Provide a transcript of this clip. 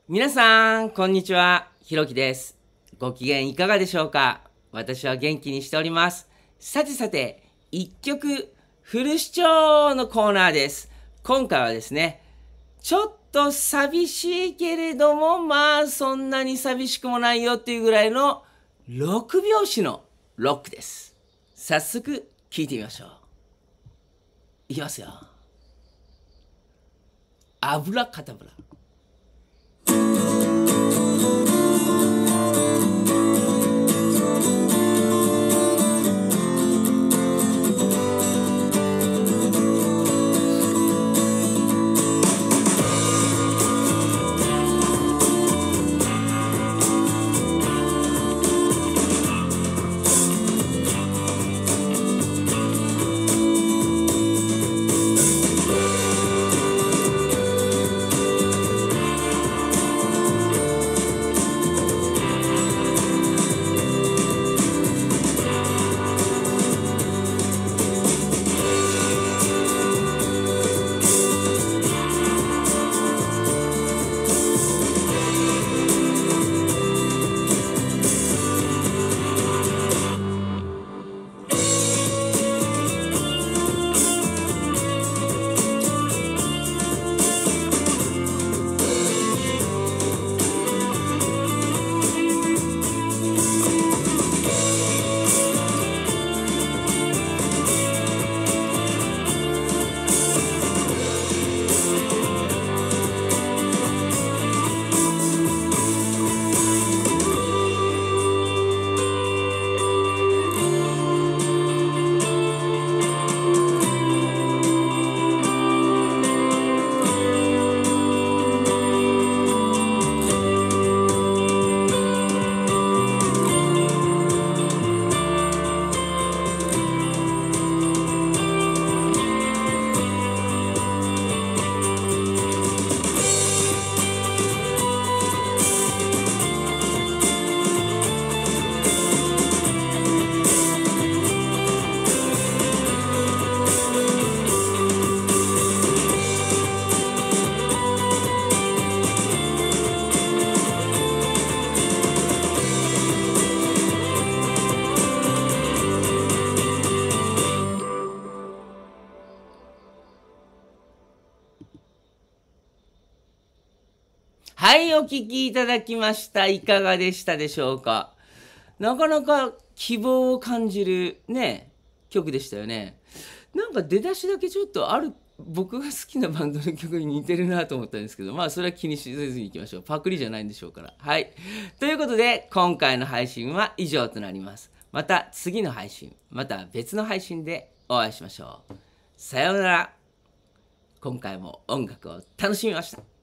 皆さん、こんにちは。ひろきです。ご機嫌いかがでしょうか？私は元気にしております。さて、一曲フル視聴のコーナーです。今回はですね、ちょっと寂しいけれども、そんなに寂しくもないよっていうぐらいの6拍子のロックです。早速聴いてみましょう。いきますよ。アブラカタブラ。はい、お聴きいただきました。いかがでしたでしょうか？なかなか希望を感じるね、曲でしたよね。なんか出だしだけちょっと僕が好きなバンドの曲に似てるなと思ったんですけど、それは気にせずにいきましょう。パクリじゃないんでしょうから。はい。ということで、今回の配信は以上となります。また次の配信、また別の配信でお会いしましょう。さようなら。今回も音楽を楽しみました。